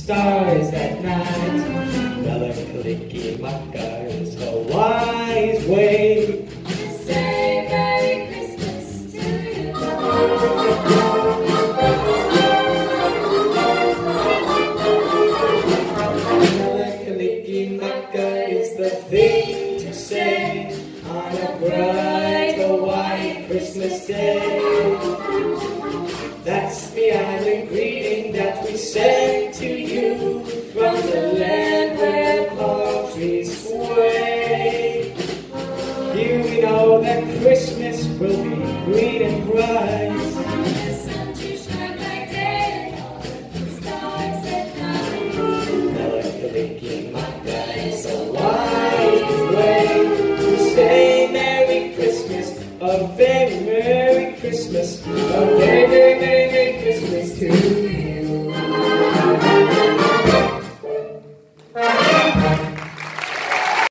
stars at night. Mele Kalikimaka is a wise way. Say Merry Christmas to you.